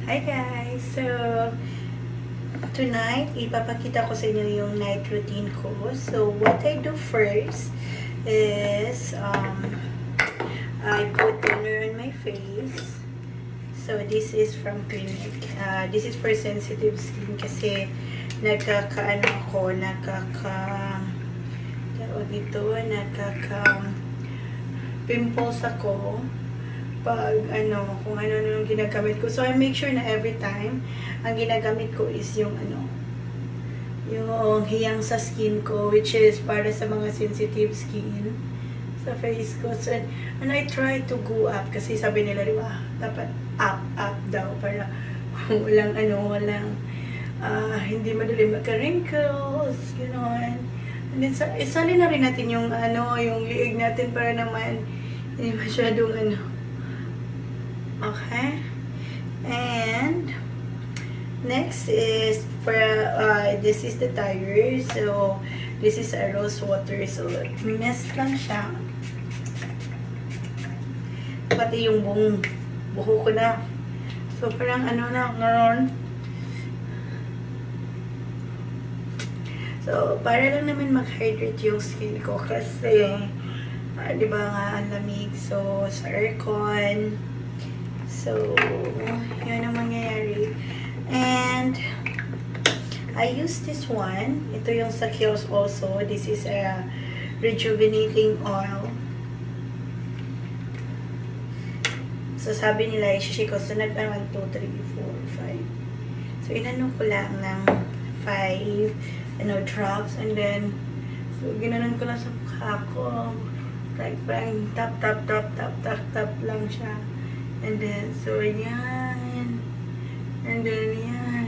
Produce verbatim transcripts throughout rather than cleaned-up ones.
Hi guys! So, tonight, ipapakita ko sa inyo yung night routine ko. So, what I do first is, um, I put toner on my face. So, this is from Clinic. Uh, this is for sensitive skin kasi nagkaka-ano ako, nagkaka, tawag dito, nagkaka, pimples ako. Pag ano, kung ano yung ginagamit ko. So, I make sure na every time, ang ginagamit ko is yung ano, yung hiyang sa skin ko, which is para sa mga sensitive skin sa face ko. So, and I try to go up, kasi sabi nila, di ba, dapat up, up daw, para walang ano, walang, uh, hindi madali magka-wrinkles, gano'n. And then, isali na rin natin yung ano, yung liig natin para naman, hindi masyadong ano, okay, and next is for uh, this is the tire. So this is a rose water, so mist lang siya, pati yung buong buho ko na, so parang ano na ngayon. So para lang naman mag-hydrate yung skin ko kasi uh, di ba nga ang lamig, so sa aircon. So, yun ang mangyayari. And, I use this one. Ito yung sa Kiehl's also. This is a rejuvenating oil. So, sabi nila, i-shake ko. So, nag one, two, three, four, five. So, inano ko lang ng five ano, drops. And then, so, ginanon ko lang sa mukha ko. Like, parang tap, tap, tap, tap, tap, tap lang siya. And then, so, yan. And then, yan.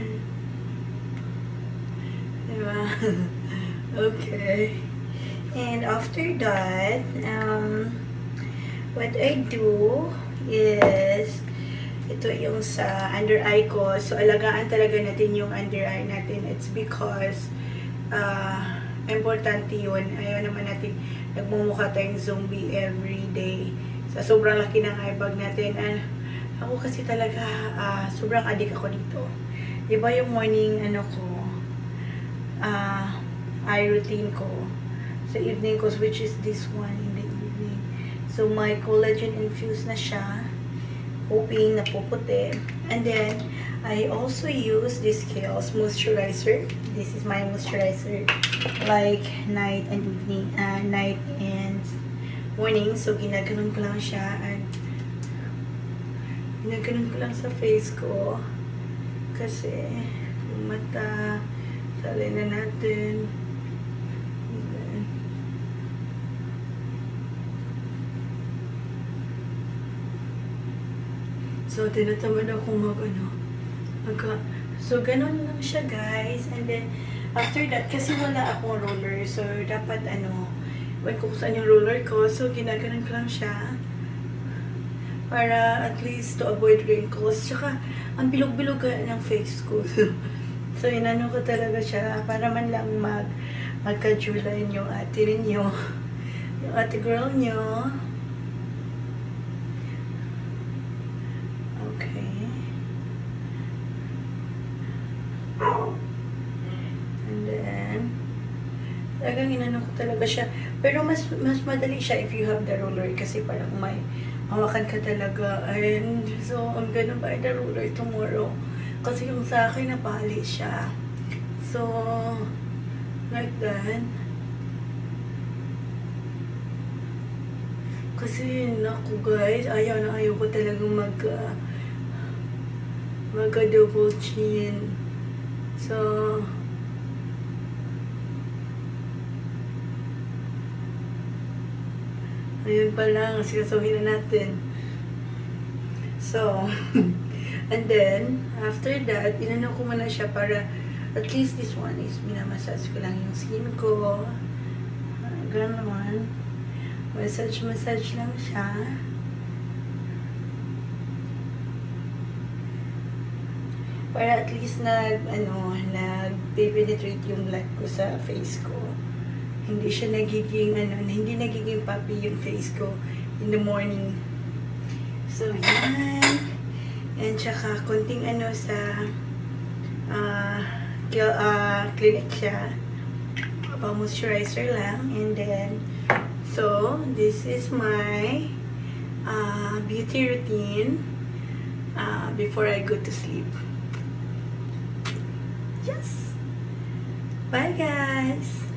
Diba? Okay. And after that, um, what I do is, ito yung sa under eye ko. So, alagaan talaga natin yung under eye natin. It's because, uh, importante yun. Ayaw naman natin nagmumukha tayong zombie every day. So, sobrang laki ng eye bag natin. And ako kasi talaga, uh, sobrang addict ako dito. Diba yung morning, ano ko, uh, eye routine ko, sa evening ko, which is this one in the evening. So, my collagen infused na siya. Hoping na puputi. And then, I also use this Kiehl's moisturizer. This is my moisturizer. Like, night and evening, uh, night and morning. So, ginaganon ko lang siya. And, ginaganon ko lang sa face ko. Kasi, yung mata, salay na natin. Then, so, tinatamad ako mag, ano, mag, so, ganon lang siya, guys. And then, after that, kasi wala akong roller. So, dapat, ano, when kung saan yung roller ko, so ginaganon ko lang siya para at least to avoid wrinkles. Tsaka, ang bilog-bilog ng face ko. So, inano ko talaga siya para man lang mag magka-July yung ate rin nyo, yung ate girl nyo. Okay. And then, talagang inano ko talaga siya. Pero mas mas madali siya if you have the roller kasi parang may hawakan ka talaga. And so, I'm gonna buy the roller tomorrow. Kasi yung sa akin, napali siya. So, like that. Kasi, naku guys, ayaw na ayaw ko talagang mag uh, mag-double chin. So, ayun pa lang, sikasuhin na natin. So, and then, after that, inano ko muna siya para, at least this one is, minamassage ko lang yung skin ko. Uh, Ganon. Massage, massage lang siya. Para at least na, ano, nag-penetrate yung blood ko sa face ko. Hindi siya nagiging, ano, hindi nagiging puppy yung face ko in the morning. So, yan. And tsaka konting ano sa uh, uh, clinic siya. About moisturizer lang. And then, so, this is my uh, beauty routine uh, before I go to sleep. Yes! Bye guys!